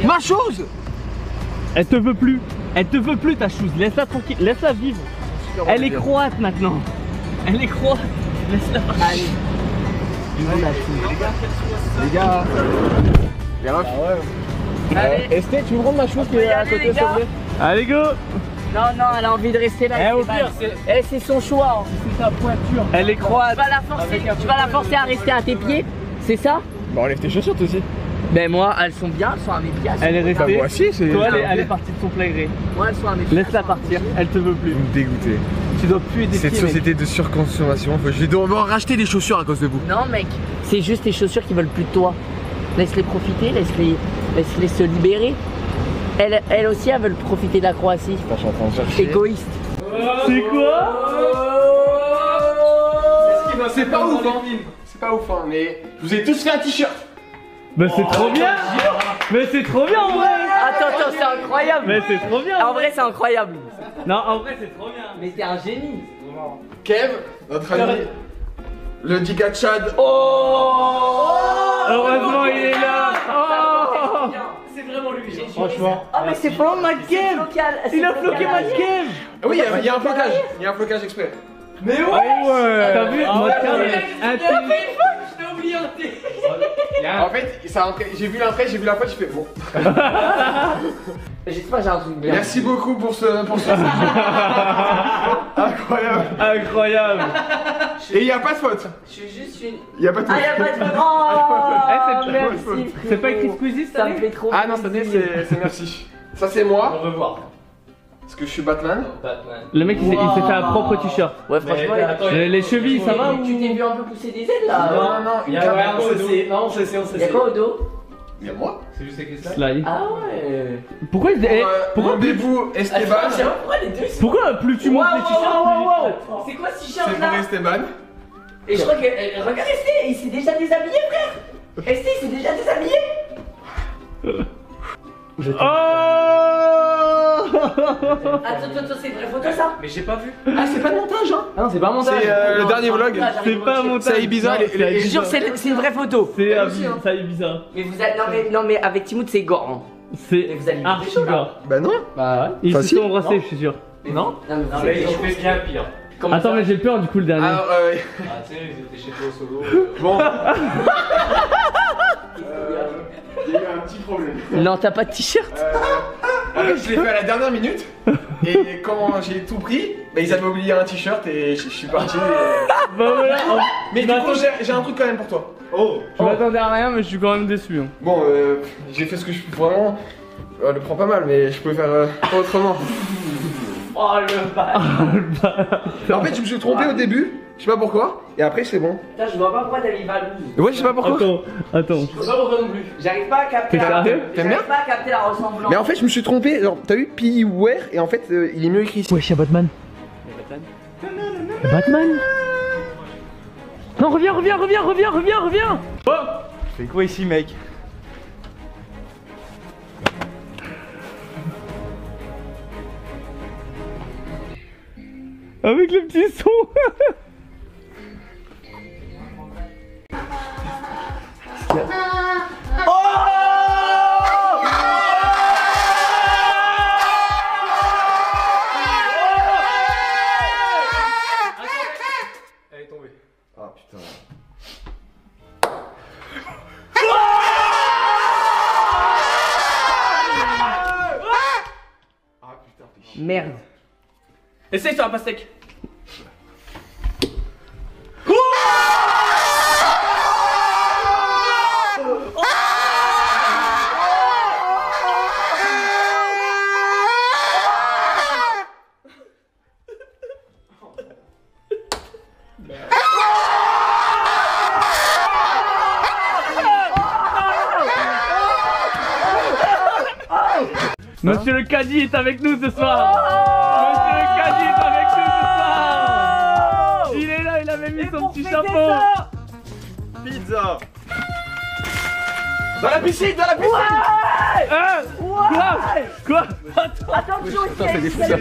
Ma chose. Elle te veut plus. Elle te veut plus ta chose. Laisse-la tranquille. Laisse-la vivre. Elle est croate maintenant. Elle est croate. Laisse-la partir. Allez. Les gars. Les refs. Esté, tu me rends ma chose qui est à côté, s'il te plaît? Allez, go. Non, non, elle a envie de rester là. Au pire, c'est son choix. c'est sa pointure. Elle est croate. Tu vas la forcer à rester à tes pieds, c'est ça? Bah enlève tes chaussures toi aussi. Ben moi, elles sont bien, elles sont à mes pieds. Elle est restée. Bah moi aussi, c'est. Toi, elle est partie de son plein gré. Moi, elles sont à mes pieds. Laisse-la partir. Elle te veut plus. Vous me dégoûtez. Tu dois plus aider. Cette société de surconsommation, je vais devoir racheter des chaussures à cause de vous. Non mec, c'est juste tes chaussures qui veulent plus de toi. Laisse-les profiter, laisse-les se libérer. Elles aussi, elles veulent profiter de la Croatie. Je suis en train de chercher. Égoïste. C'est quoi? C'est pas ouf, hein. C'est pas ouf, hein, mais je vous ai tous fait un t-shirt. Mais c'est trop bien. Mais c'est trop bien en vrai. Attends, c'est incroyable. Mais c'est trop bien. En vrai, c'est incroyable. Non, en vrai, c'est trop bien. Mais t'es un génie. Kev, notre ami, le Diga Chad. Heureusement, il est là. C'est vraiment lui. Franchement. Ah mais c'est pas ma Kev. Il a floqué ma Kev. Oui, il y a un flocage. Il y a un flocage exprès. Mais ouais. T'as vu? En fait, j'ai vu l'entrée, j'ai vu la fois, j'ai fait bon. J'espère que j'ai un truc bien. Merci beaucoup pour ce. Incroyable. Incroyable. Et il n'y a pas de faute. Je suis juste une. Il n'y a pas de faute. Ah, y'a pas de faute. Oh, merci. C'est pas écrit Squeezie Ça me fait trop. Ah non, cette année c'est merci. Ça c'est moi. Au revoir. Parce que je suis Batman. Le mec il s'est fait un propre t-shirt. Ouais, franchement, Les chevilles, ça va ou? tu t'es vu un peu pousser des ailes là? Non, Il y a rien au dos. Non, on sait. Y'a quoi au dos? Il y a moi. C'est juste écrit ça. Sly. Ah ouais. Pourquoi Pourquoi rendez-vous Esteban? Pourquoi les deux? Pourquoi plus tu montes les t-shirts? C'est quoi ce C'est t-shirt là? pour Esteban. Et je crois que. Regarde Esté, il s'est déjà déshabillé, frère! Esté, il s'est déjà déshabillé! Oh! Attends, c'est une vraie photo ça? Mais j'ai pas vu. Ah, c'est pas de montage, hein? Ah non, c'est pas un montage. C'est le dernier vlog. C'est pas un montage. C'est à Ibiza. Je te jure, c'est une vraie photo. C'est aussi, hein. ça Ibiza. Mais vous êtes. Non, mais avec Timothée, c'est gore. Hein. C'est vous allez archi chaud, là. gore. Bah non. Bah ouais. Ils se Facile. sont embrassés, je suis sûr. Non. Non, Non, mais ils ont fait bien pire. Attends, mais j'ai peur du coup le dernier. Alors, Ah, tu sais, ils étaient chez toi au solo. bon. Il y a eu un petit problème. Non, t'as pas de t-shirt? En fait, je l'ai fait à la dernière minute. Et quand j'ai tout pris, bah, ils avaient oublié un t-shirt et je suis parti. Bah voilà. Mais du coup, j'ai un truc quand même pour toi. Oh. Je m'attendais à rien, mais je suis quand même déçu. Hein. Bon, j'ai fait ce que je peux vraiment. Le prends pas mal, mais je pouvais faire autrement. Oh le bâtard! En fait, je me suis trompé au début, je sais pas pourquoi, et après c'est bon. Putain, je vois pas pourquoi t'as mis Valou. Ouais, je sais pas pourquoi. Attends. Je sais pas pourquoi non plus. J'arrive pas à capter T'es sérieux? T'aimes bien? J'arrive pas à capter la ressemblance. Mais en fait, je me suis trompé. Alors, t'as vu P-Wear et en fait, il est mieux écrit ici. Wesh, y'a Batman. Batman? Non, reviens. Oh! Fais quoi ici, mec? Avec le petit son. Elle est tombée. Ah putain. Ah putain, t'es chiant. Merde. Essaye sur la pastèque. Monsieur le caddie est avec nous ce soir. Monsieur le caddie est avec nous ce soir. Il est là, il avait mis son petit chapeau. Pizza. Dans la piscine, dans la piscine. Hein? Quoi? Attention, c'est des fous, ça.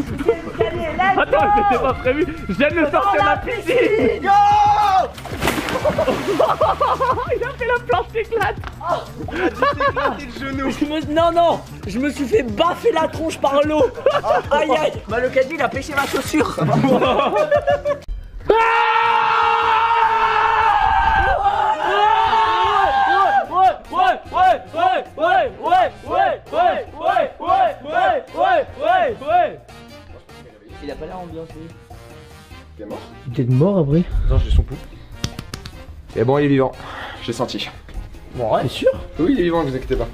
Attends, c'était pas prévu. Je viens de le sortir de la piscine. Go. Il a fait la planche éclate. Non, non, je me suis fait baffer la tronche par l'eau. Aïe aïe. Bah le caddie il a pêché ma chaussure. Il a pas l'air ambiancé. T'es mort? T'es mort après? Non, j'ai son pouls. Et bon, il est vivant. J'ai senti. Bon, ouais, c'est sûr? Oui, il est vivant, ne vous inquiétez pas.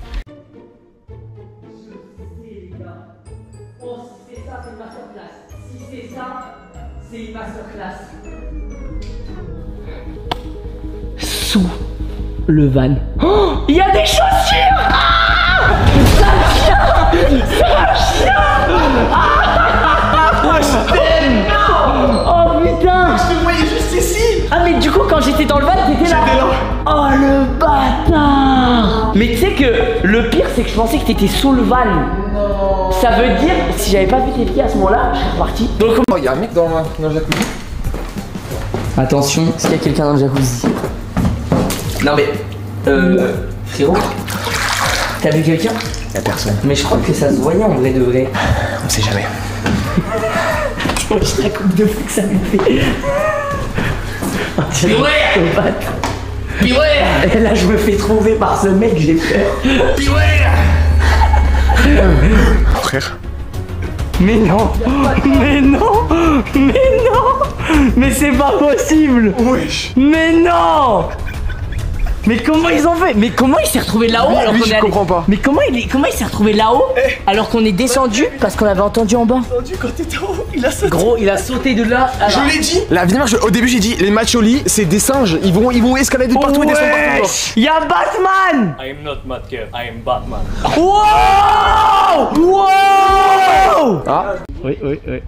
Oh, si c'est ça, c'est une masterclass. Si c'est ça, c'est une masterclass. Sous le van. Oh, il y a des chaussures. Ah, c'est un chien. C'est un chien. Oh putain. Je te voyais juste ici. Ah mais du coup quand j'étais dans le van t'étais là. J'étais là. Oh le bâtard. Mais tu sais que le pire c'est que je pensais que t'étais sous le van. Non. Ça veut dire si j'avais pas vu tes pieds à ce moment-là, je serais reparti. Donc Oh, il y a un mec dans le jacuzzi. attention, est-ce qu'il y a quelqu'un dans le jacuzzi? Non mais frérot, t'as vu quelqu'un? Y'a personne. Mais je crois que ça se voyait en vrai de vrai. On sait jamais. Je la coupe de fou que ça me fait. Beware! Beware! Et là je me fais trouver par ce mec, j'ai peur. Beware! Frère. Mais non! Mais non! Mais non! Mais c'est pas possible! Wesh. Mais non! Mais comment ils ont fait? Mais comment il s'est retrouvé là-haut alors lui, qu'on je est allé... comprends pas. Mais comment il s'est retrouvé là-haut alors qu'on est descendu parce qu'on avait entendu en bas? Quand t'étais en haut, il a sauté. Gros, il a sauté de là. Alors... Je l'ai dit. La dernière, au début, j'ai dit les macholi, c'est des singes. Ils vont escalader partout et descendre partout. Wesh! Y'a Batman! I am not Matt Kev, I am Batman. Wow! Wow! Ah. Oui, oui, oui.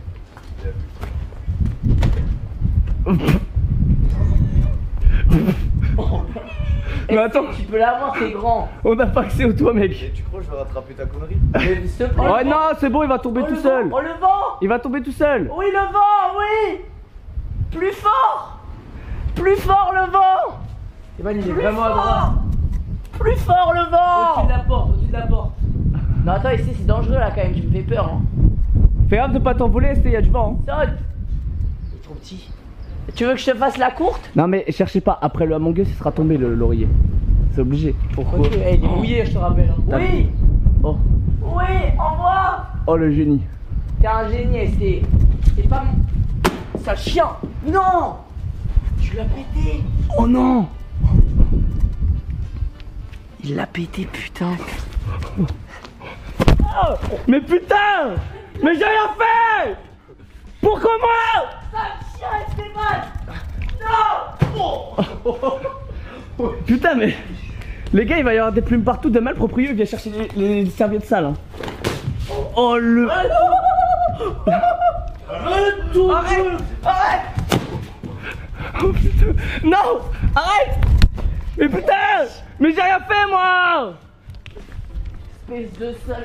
Mais attends, Tu peux l'avoir, t'es grand. on n'a pas accès au toit, mec. Tu crois que je vais rattraper ta connerie? Mais s'il te plaît. Ouais, non, c'est bon, il va tomber tout seul. Oh le vent! Il va tomber tout seul. Oui le vent, oui! Plus fort! Plus fort le vent! Evan, il est Plus fort! Plus fort le vent! Au-dessus de la porte, au-dessus de la porte. Non attends, ici c'est dangereux là quand même, tu me fais peur hein. Fais gaffe de pas t'envoler, il y a du vent. Hein. Saute! Il est trop petit. Tu veux que je te fasse la courte? Non, mais cherchez pas, après le Among Us, il sera tombé le laurier. C'est obligé. Pourquoi? Ok, il est mouillé, je te rappelle. T'as Oui! vu? Oh, Oui, envoie! oh le génie. T'es un génie, c'est pas mon... Sale chien! Non! Tu l'as pété! Oh non! Il l'a pété, putain! Oh, mais putain! Mais j'ai rien fait! Pourquoi moi? Sale chien, Esteban! Non! Putain, mais. Les gars, il va y avoir des plumes partout. Demain, le propriétaire vient chercher les serviettes sales. Hein. Oh le. Arrête! Arrête! Oh putain! Non! Arrête! Mais putain! Mais j'ai rien fait moi! Espèce de sale...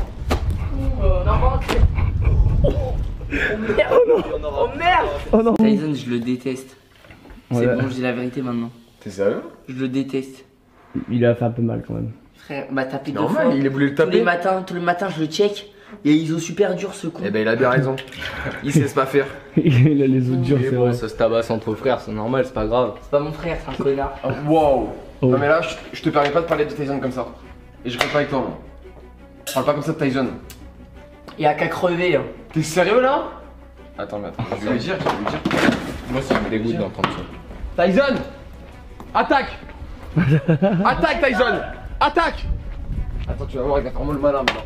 Oh merde! Oh merde! Oh non! Tyson, je le déteste. C'est Ouais. bon, je dis la vérité maintenant. T'es sérieux? Je le déteste. Il a fait un peu mal quand même. Frère, bah tapé deux Normal, fois. il a voulu le Tous les taper. matins, je le check. Et ils ont super dur ce con. Eh ben, il a bien raison. Il se laisse pas faire. Il a les os durs, c'est vrai. Ça se tabasse entre frères, c'est normal, c'est pas grave. C'est pas mon frère, c'est un connard. Wow. Oh. Non, mais là, je te permets pas de parler de Tyson comme ça. Et je reste pas avec toi, moi. Parle pas comme ça de Tyson. Il y a qu'à crever. Hein. T'es sérieux là? Attends, mais attends, je vais lui dire, Moi, ça me dégoûte d'entendre ça. Tyson! Attaque! Attaque, Tyson! Attaque! Attends, tu vas voir, il va faire moi le malin maintenant.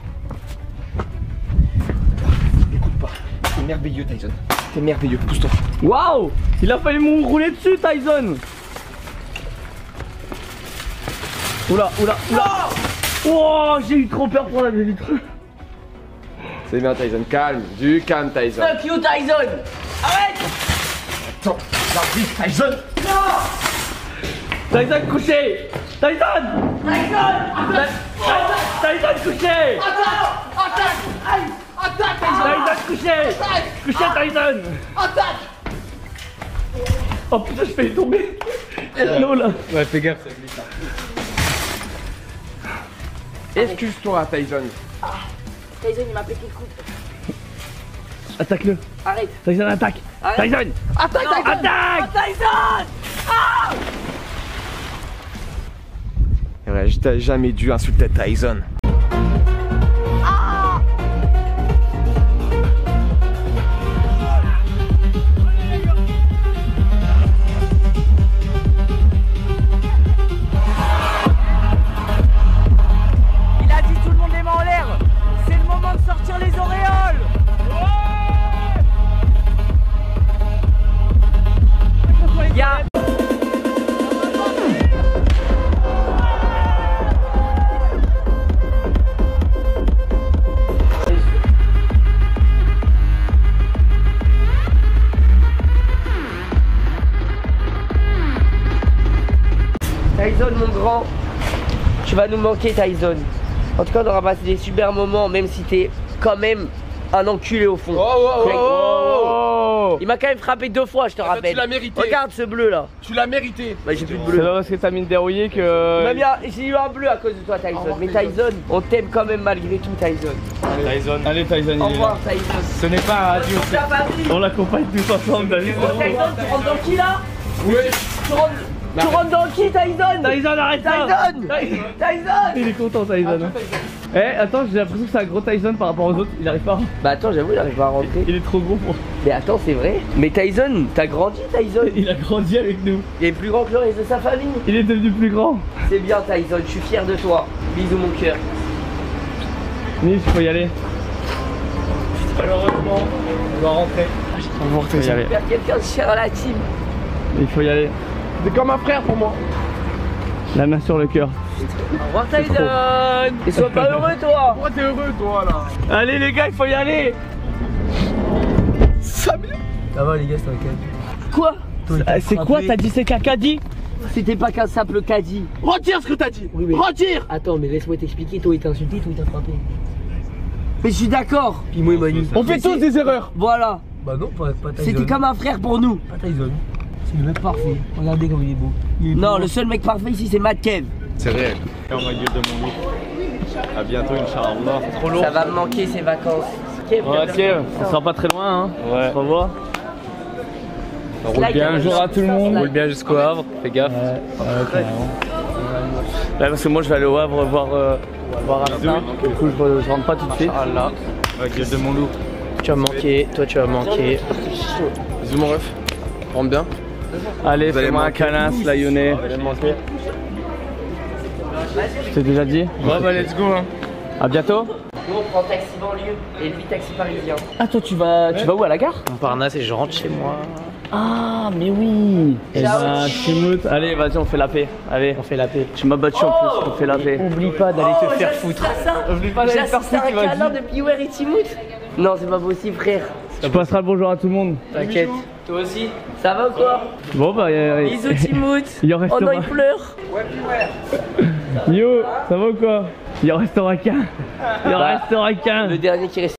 Écoute pas. T'es merveilleux, Tyson. T'es merveilleux, pousse-toi. Waouh! Il a failli me rouler dessus, Tyson! Oula, oula, oula! Oh, j'ai eu trop peur pour la vitre. C'est bien, Tyson, calme, du calme, Tyson. Fuck you, Tyson! Arrête! Attends, j'arrive, Tyson! Tyson couché! Tyson! Tyson couché! Attaque, Tyson couché! Couché, Tyson! Attaque! Oh putain, je fais tomber! l'eau là. Ouais, fais gaffe. Excuse-toi, Tyson. Tyson, il m'a pété le coude. Attaque-le. Arrête. Tyson attaque. Arrête. Tyson. Attaque, Tyson. Attaque. Tyson. Ouais, je t'ai jamais dû insulter Tyson. Il a dit tout le monde les mains en l'air. C'est le moment de sortir les auréoles. Il y a... Tyson, mon grand, tu vas nous manquer, Tyson. En tout cas, on aura passé des super moments, même si t'es quand même un enculé au fond. Oh. Il m'a quand même frappé 2 fois, je te rappelle. Tu l'as mérité. Regarde ce bleu là. Tu l'as mérité. Bah, j'ai plus de C'est bleu. pas parce que t'as mis une dérouillée que. J'ai eu un bleu à cause de toi, Tyson. Mais Tyson, on t'aime quand même malgré tout, Tyson. Tyson. Allez Tyson, Au il est là. revoir, Tyson. Ce n'est pas un radio. On l'accompagne tous ensemble, David. Tyson, tu rentres dans qui là? Oui. Tu rentres dans qui, Tyson? Tyson, arrête ça. Tyson. Tyson. Il est content, Tyson. Eh, attends, j'ai l'impression que c'est un gros Tyson par rapport aux autres. Il arrive pas. Bah attends, j'avoue, il arrive pas à rentrer. Il est trop gros pour. Mais attends, c'est vrai. Mais Tyson, t'as grandi, Tyson. Il a grandi avec nous. Il est plus grand que le reste de sa famille. Il est devenu plus grand. C'est bien, Tyson, je suis fier de toi. Bisous, mon cœur. Niche, il faut y aller. Malheureusement, on doit rentrer. Il faut y aller. Faire quelqu'un de cher à la team. Il faut y aller. T'es comme un frère pour moi. La main sur le cœur. Au revoir, Tyson. Et sois pas heureux, toi. Pourquoi t'es heureux, toi, là? Allez les gars, il faut y aller. Ça va, les gars, c'est un caddie. Quoi? C'est quoi? T'as dit c'est caddie? C'était pas qu'un simple caddie. Retire ce que t'as dit. Oui, mais... Retire. Attends, mais laisse-moi t'expliquer. Toi, il t'a insulté, toi, il t'a frappé. Mais je suis d'accord. Puis moi, il m'a dit. On fait tous des erreurs. Voilà. Bah non, pas Tyson. C'était comme un frère pour nous. Pas Tyson. C'est le mec parfait. Regardez comme il est beau. Non, le seul mec parfait ici, c'est Matt Kev. C'est réel. On va gueule de mon loup. A bientôt, Inch'Allah. C'est trop lourd. Ça va me manquer ces vacances. Kev, Ouais, Kev, on sera pas très loin, hein. Ouais. On se revoit. Là, il y a Bonjour à tout le monde. Roule bien jusqu'au Havre, fais gaffe. Là, parce que moi je vais aller au Havre voir Asta. Du coup, je rentre pas tout de suite. Allah. La gueule de mon loup. Tu vas manquer, toi tu vas manquer. Bisous, mon ref. Rentre bien. Allez, Vous allez fais-moi un manquer. câlin, Slayonné. Je t'ai déjà dit. Ouais, bah let's go. Hein. À bientôt. Nous, on prend taxi banlieue et lui, taxi parisien. Ah, toi, tu vas où à la gare? Montparnasse et je rentre chez moi. Ah, mais oui. Eh ben, Timout, allez, vas-y, on fait la paix. Allez, On fait la paix. tu m'as battu en plus, on fait la paix. Oublie pas d'aller te faire foutre. Oublie pas d'aller te faire J'assiste à foutre, un tu m'as câlin dit. de Piwer et Timout. Non, c'est pas possible, frère. Tu passeras le bonjour à tout le monde. T'inquiète. Toi aussi. Ça va ou quoi? Bon, bah, Bisous, Timout. Il en Oh restera. non, il pleure. Yo, ça va ou quoi? Il en restera qu'un. Il en restera qu'un. Le dernier qui reste.